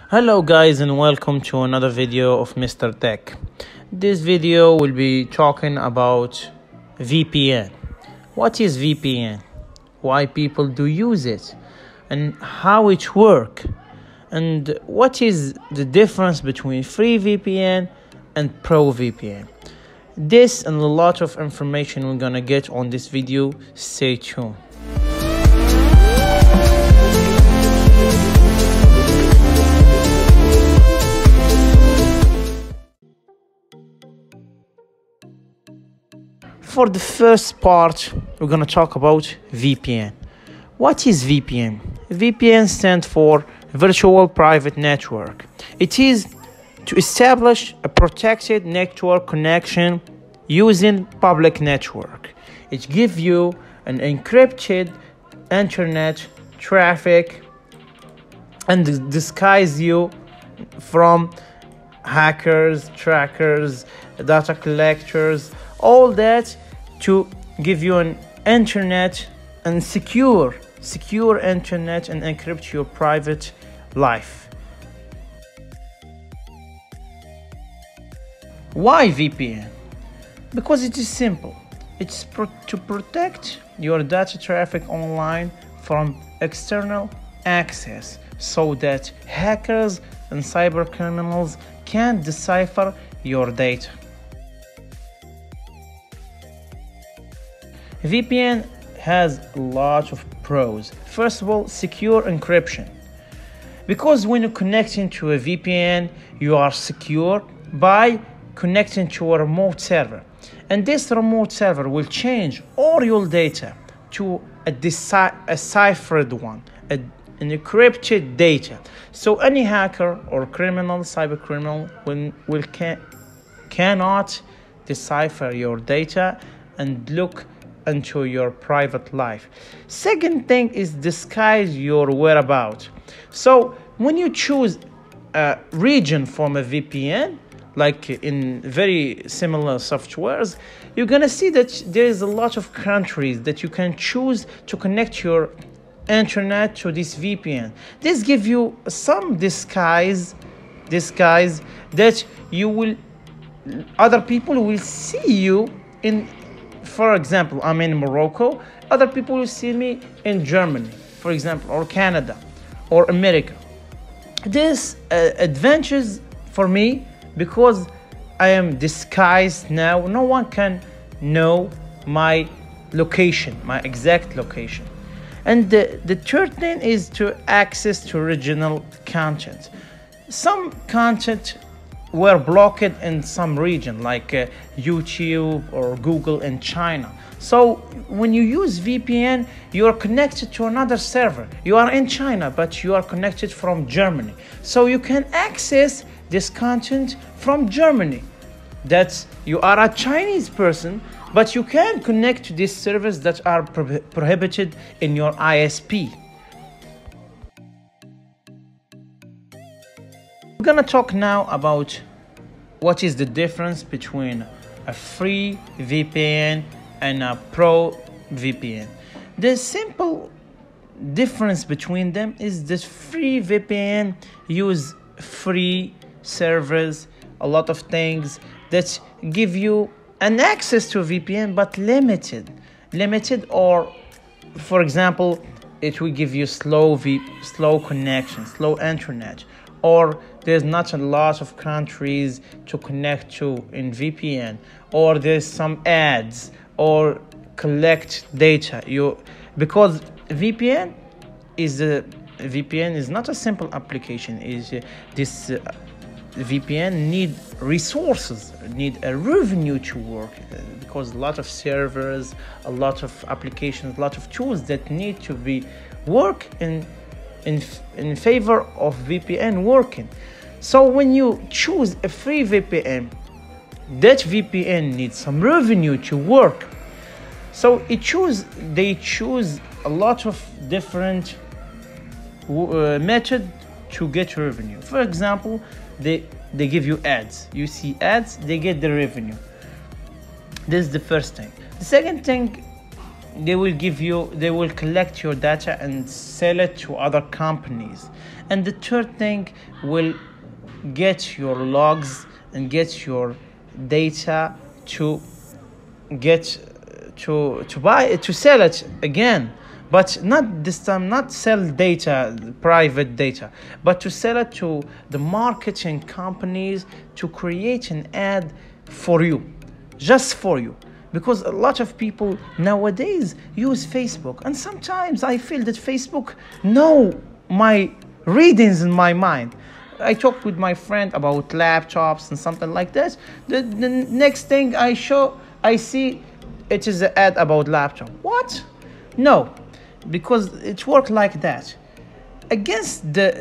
Hello guys and welcome to another video of Mr. Tech. This video will be talking about VPN. What is VPN? Why people do use it? And how it works? And what is the difference between free VPN and pro VPN? This and a lot of information we're gonna get on this video. Stay tuned. For the first part, we're going to talk about VPN. What is VPN? VPN stands for Virtual Private Network. It is to establish a protected network connection using public network. It gives you an encrypted internet traffic and disguise you from hackers, trackers, data collectors, all that to give you an internet and secure internet and encrypt your private life. Why VPN? Because it is simple. It's to protect your data traffic online from external access so that hackers and cyber criminals can't decipher your data. VPN has a lot of pros. First of all, secure encryption. Because when you connect into a VPN, you are secure by connecting to a remote server. And this remote server will change all your data to a ciphered one, an encrypted data. So any hacker or criminal, cyber criminal, cannot decipher your data and look into your private life. Second thing is disguise your whereabouts. So when you choose a region from a VPN, like in very similar softwares, you're gonna see that there is a lot of countries that you can choose to connect your internet to this VPN. This gives you some disguise that other people will see you in. For example, I'm in Morocco, other people will see me in Germany, for example, or Canada, or America. This advantages for me because I am disguised now. No one can know my location, my exact location. And the third thing is to access to original content. Some content were blocked in some region like YouTube or Google in China. So when you use VPN, you are connected to another server. You are in China, but you are connected from Germany. So you can access this content from Germany. That's you are a Chinese person, but you can connect to these servers that are prohibited in your ISP. We're gonna talk now about what is the difference between a free VPN and a pro VPN. The simple difference between them is that free VPN use free servers, a lot of things that give you an access to VPN but limited, or for example, it will give you slow connection, slow internet, or there's not a lot of countries to connect to in VPN, or there's some ads or collect data. Because VPN is not a simple application. This VPN need resources, need a revenue to work, because a lot of servers, a lot of applications, a lot of tools that need to be work in favor of VPN working. So when you choose a free VPN, that VPN needs some revenue to work. So they choose a lot of different method to get revenue. For example, they give you ads. You see ads, they get the revenue. This is the first thing. The second thing, they will collect your data and sell it to other companies. And the third thing will get your logs and get your data to sell it again, but not this time, not sell data, private data, but to sell it to the marketing companies to create an ad for you, just for you. Because a lot of people nowadays use Facebook, and sometimes I feel that Facebook know my readings in my mind. I talked with my friend about laptops and something like that. The next thing I see it is an ad about laptop. What? No, because it worked like that. Against the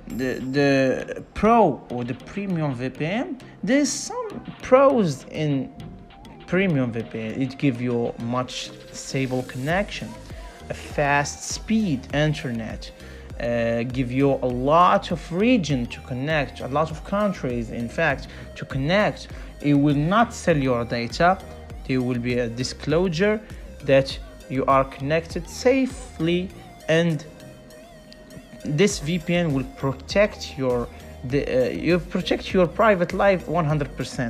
pro or the premium VPN, there's some pros in premium VPN. It gives you much stable connection, a fast speed internet, give you a lot of region to connect, a lot of countries in fact to connect. It will not sell your data. There will be a disclosure that you are connected safely, and this VPN will protect your private life 100%.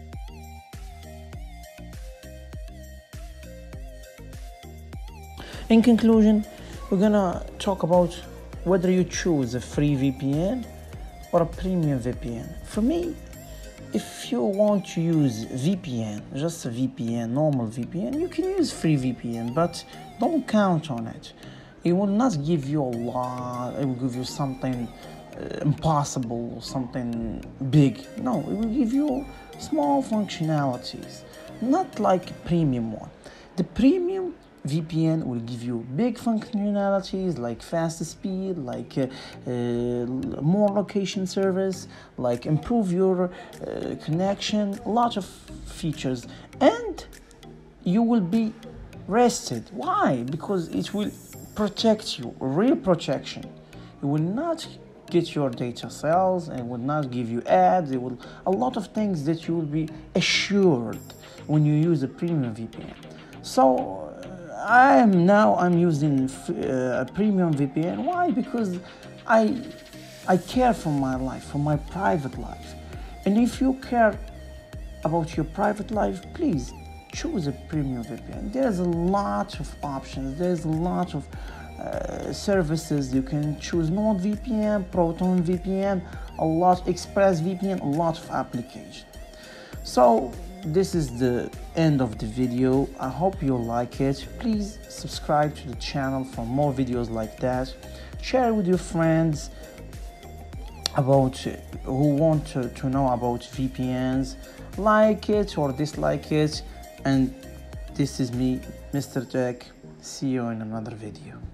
In conclusion, we're gonna talk about whether you choose a free VPN or a premium VPN. For me, if you want to use VPN, just a VPN, normal VPN, you can use free VPN, but don't count on it. It will not give you a lot, it will give you something impossible, something big. No, it will give you small functionalities, not like a premium one. The premium VPN will give you big functionalities like fast speed, like more location service, like improve your connection, a lot of features, and you will be rested. Why? Because it will protect you, real protection. It will not get your data cells and will not give you ads. It will a lot of things that you will be assured when you use a premium VPN. So I'm using a premium VPN. Why? Because I care for my life, for my private life. And if you care about your private life, please choose a premium VPN. There's a lot of options. There's a lot of services. You can choose NordVPN, Proton VPN, a lot, ExpressVPN, a lot of applications. So this is the end of the video. I hope you like it. Please subscribe to the channel for more videos like that. Share with your friends about who want to know about VPNs. Like it or dislike it. And this is me, Mr. Jack. See you in another video.